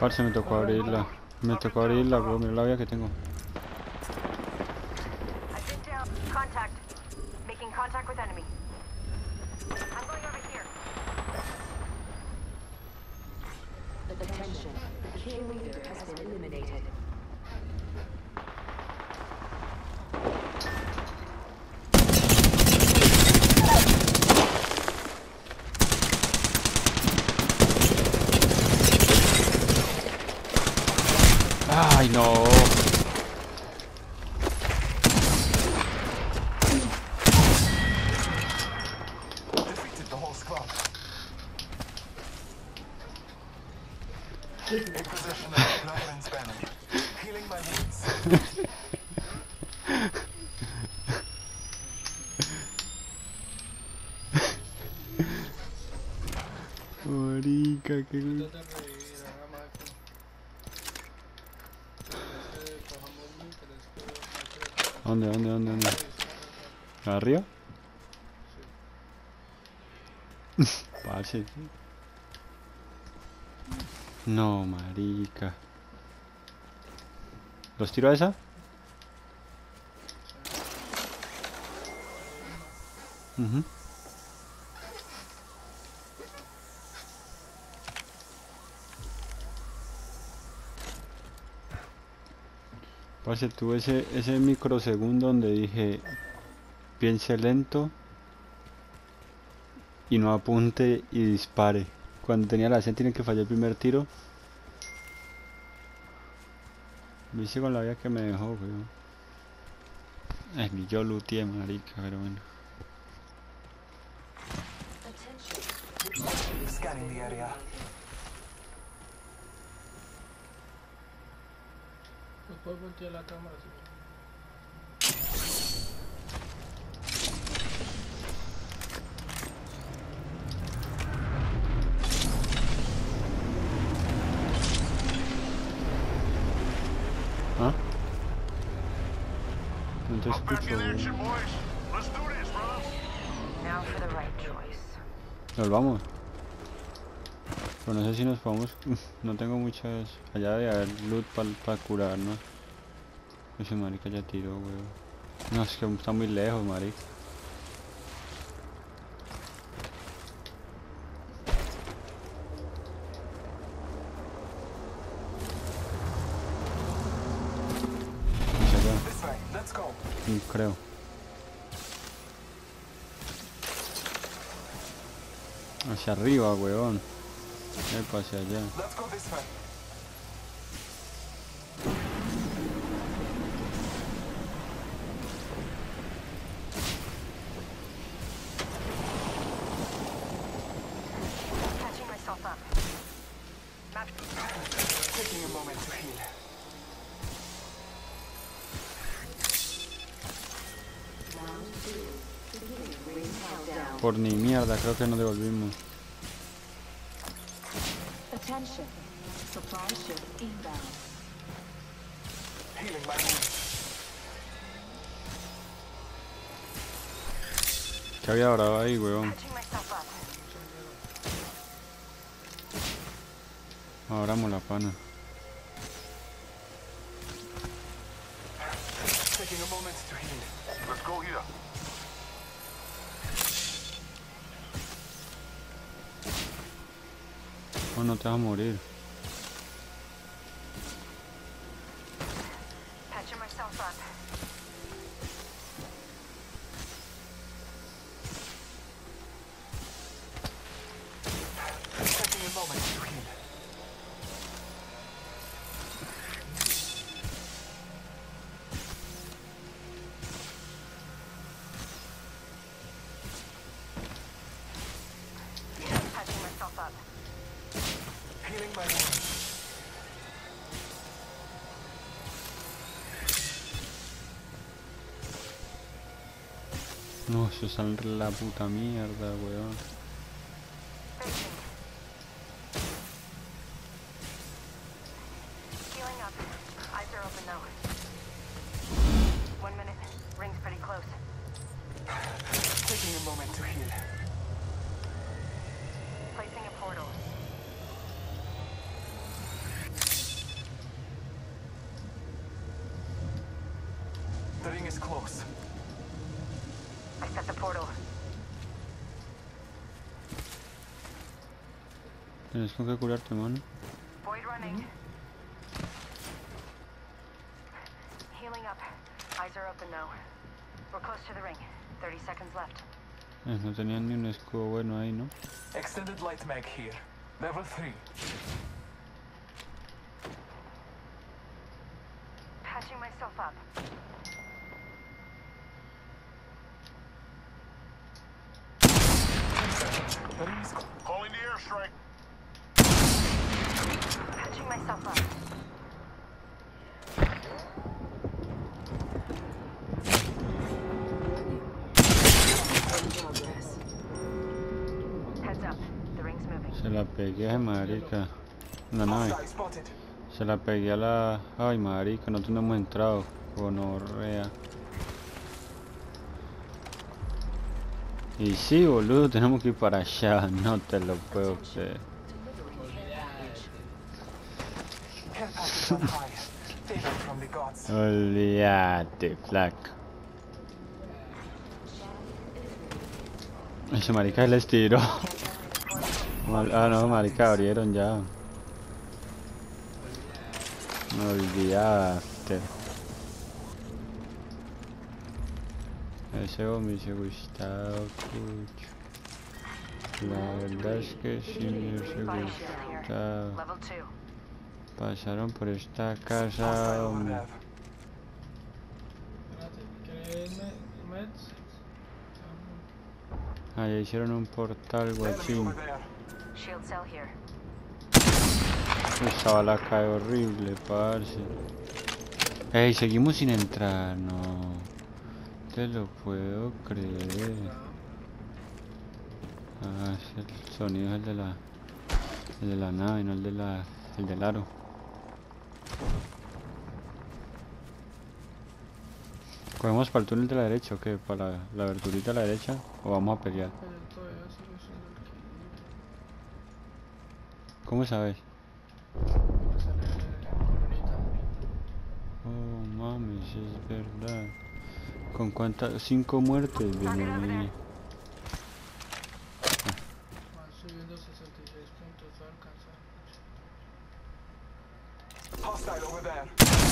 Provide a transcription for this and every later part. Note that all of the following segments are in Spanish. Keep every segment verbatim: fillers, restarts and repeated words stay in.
Parce, me tocó abrirla. Me tocó abrirla, bro. Mira la vida que tengo. Contact. Making contact with enemy. I'm going over here. Attention. The kill leader has been eliminated. Ay, no. Defeated the whole squad. In possession of the Bloodman's banner. Healing my wounds. Marica, qué... ¿Dónde, dónde, dónde, dónde? ¿Arriba? Parce. No, marica. ¿Los tiro a esa? Uh-huh. Parce, tuve ese, ese microsegundo donde dije piense lento y no apunte y dispare. Cuando tenía la sentinel que falló el primer tiro, lo hice con la vida que me dejó, weón. Es mi yo luteé, marica, pero bueno. Scanning the area. Después volteé la cámara. ¿Sí? ¿Ah? No te escucho, weón. Now for the right choice. Nos vamos. Pero no sé si nos podemos... No tengo muchas... Allá de haber loot para pa curar, ¿no? Ese marica ya tiró, weón. No, es que está muy lejos, marica. Hacia allá. This way. Let's go. Sí, creo. Hacia arriba, weón. Epa, hacia allá. Let's go this way. Catching myself up. Map. Taking a moment to heal. Round two. Beginning ring countdown. Por ni mierda, creo que nos devolvimos. Attention. Supply ship inbound. Healing my wounds. ¿Qué había bravo ahí, weón? Catching myself up. Abramos la pana. Taking a moment to heal. Let's go here. Oh, no te vas a morir. Catching myself up. Taking a moment to heal. Catching myself up. Healing my wounds. No, eso es la puta mierda, weón. Facing. Healing up. Eyes are open now. One minute. Ring's pretty close. Taking a moment to heal. Placing a portal. is close. I set the portal. Tienes con qué curarte, mano. Void running. Healing up. Eyes are open though. We're close to the ring. thirty seconds left. Eh, no tenían ni un escudo bueno ahí, ¿no? Extended light mag here. Level three. Patching myself up. The ring is close. Calling the airstrike. Patching myself up. Heads up. The ring's moving. Se la pegué a marica. Una nave. Hostile spotted. Se la pegué a la... Ay, marica, nosotros no hemos entrado. Gonorrea. Y sí, boludo, tenemos que ir para allá. No te lo puedo creer. Care package on high. Favor from the gods. Olvídate, flaco. Ese marica se les tiró. Mal- Ah, no, marica, abrieron ya. Me olvidaste. Ese me hubiese gustado mucho. La verdad es que sí me hubiese Body shield here. gustado. Level two. Pasaron por esta casa, Hostile over hombre. there. Espérate, ¿querés me- meds? Allá hicieron un portal, Enemy guachín. over there. Shield cell here. Esa bala cae horrible, parce. Ey, seguimos sin entrar, no. Te lo puedo creer. Ah, es el sonido es el de la... El de la nave, no el de la... El del aro. ¿Cogemos para el túnel de la derecha o qué? ¿Para la, la verdurita de la derecha? ¿O vamos a pelear? Pero todavía sigo siendo el que ¿Cómo sabes? sale en colorita. Oh, mames, es verdad. ¿Con cuántas? Cinco muertes, bien ahí. Van subiendo sesenta y seis puntos, va a alcanzar. Hostile over there.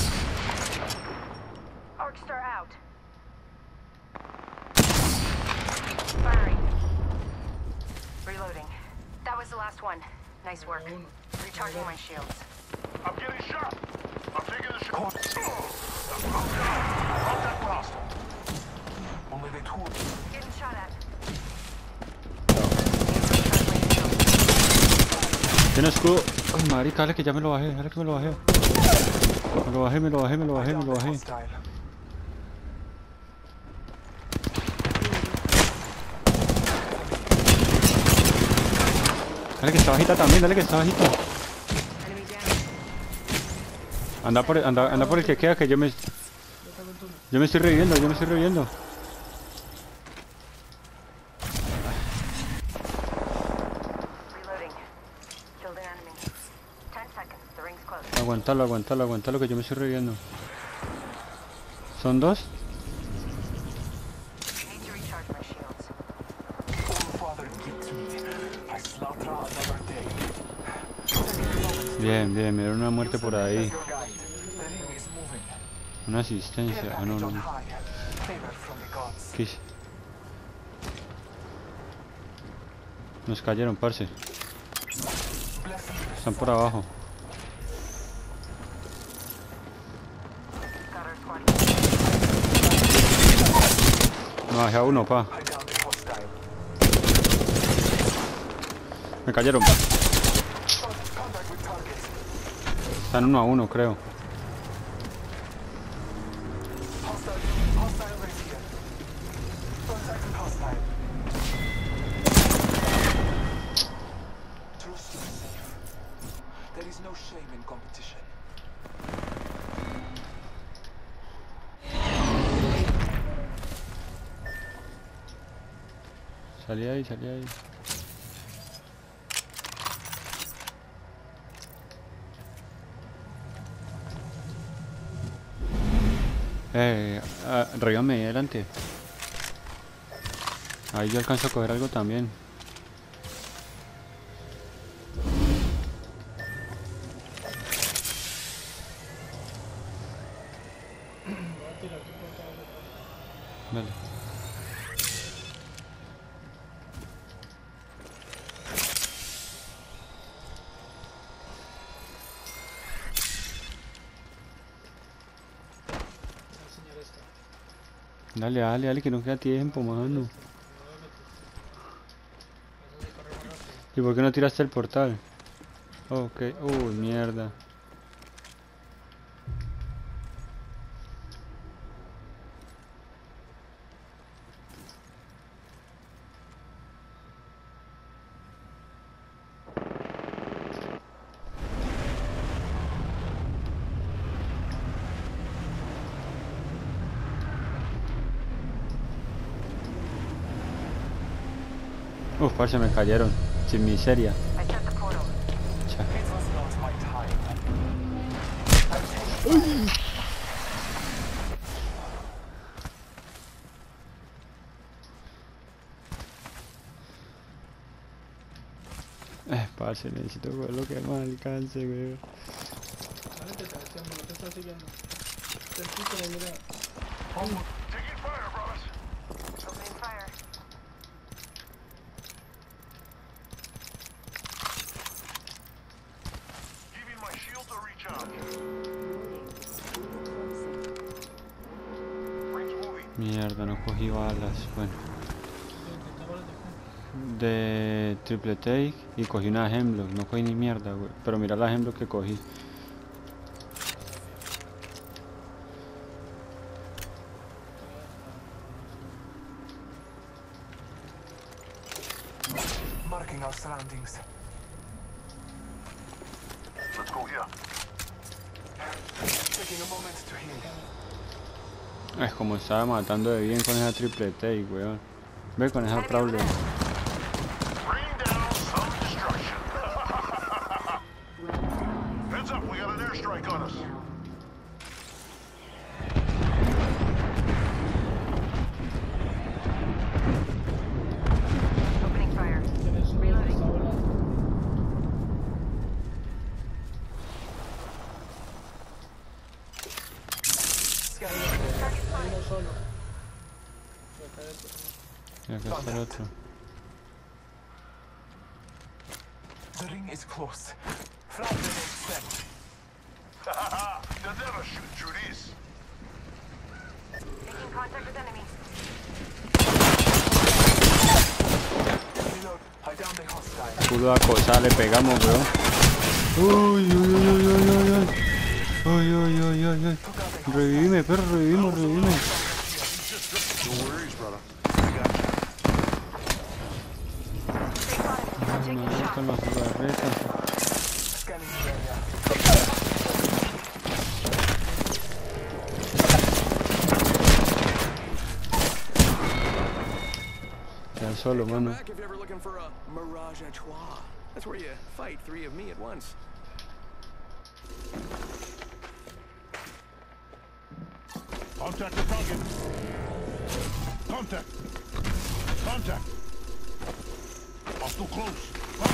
Arcstar out. Firing. Reloading. That was the last one. Nice work. Uno. Recharging my shields. I'm getting shot. I'm taking the shot. Caught. Contact lost. Only the two. Getting shot at. ¿Tiene escudo? Ay, marica, dale que ya me lo bajé, dale que me lo bajé. Me lo bajé, me lo bajé, me lo bajé, me lo bajé. Hostile. Dale que está bajita también, dale que está bajita. Enemy down. Anda por, anda, anda por el que queda, que yo me... Yo tengo un túnel. Yo me estoy reviviendo, yo me estoy reviviendo. Reloading. Killed an enemy. Ten seconds. The ring's close. Aguantalo, aguantalo, aguantalo, que yo me estoy reviviendo. ¿Son dos? Need to recharge my shields. Oh, Father, give to me. I slaughter another day. Bien, bien, me dieron una muerte por ahí. Your guide. The ring is moving. Una asistencia. Care Ah, no, package no, on no. high. Favor from the gods. ¿Qué hice? Nos cayeron, parce. Blessing. Están por abajo. Got our squad. No, bajé a uno, pa. I down the hostile. Me cayeron. Contact with target. Están uno a uno, creo. Hostile. Hostile right here. Contact with hostile. Trust is safe. There is no shame in competition. Salí ahí, salí ahí. Eh, ah, rígame ahí adelante. Ahí yo alcanzo a coger algo también. Voy a tirar tu portada de paso. Vale. Voy a enseñar esta. Dale, dale, dale, que no queda tiempo, mano. Muévete. Eso sí corre más rápido. ¿Y por qué no tiraste el portal? Ok, uy, mierda. Uf, parce, me cayeron. Sin miseria. I set the portal. Cha. It was not my time. Eh, parce, necesito coger lo que más alcance, weón. Vale, te está haciendo, no te está siguiendo. Te escucho, mira. Taking fire, brothers. Opening fire. Giving my shield a recharge. Rings moving. Mierda, no cogí balas. Bueno, ¿Qué te balas de qué? de triple take y cogí una Hemlock. No cogí ni mierda, güey. Pero mira la Hemlock que cogí. Marking our surroundings. Let's go here. Taking a moment to heal. Es como estaba matando de bien con esa triple take, weón. Ve con esa Prowler. Rain down some destruction. Heads up, we got an airstrike on us. Opening fire. Tienes un Reloading. está volando. Hay uno solo. Y acá dentro, ¿no? Y acá está el otro. The ring is close. Flag grenade set. They'll never shoot through these. Making contact with enemy. Reload. I down the hostile. Culo de cosa, le pegamos, weón. Uy, uy, uy, uy, uy, uy, uy. Uy, uy, uy, uy, uy. Revivime, perro, revivimos, revivime. No worries, brother. Stay on. I'm taking Me shots. gustan las barretas. Scanning the area. Ya solo, Come mano. back if you're ever looking for a Mirage à Trois. That's where you fight three of me at once. Contact the target. Contact. Contact. Hostile close.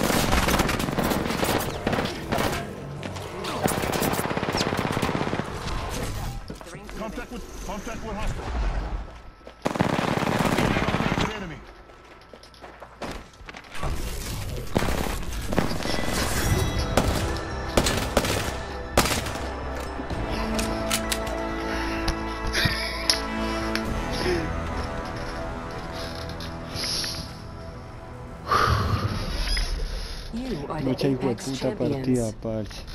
The ring's moving. Contact with contact with hostile. Contact with enemy. You are the Mucha hijo de Apex puta partida, champions. parce.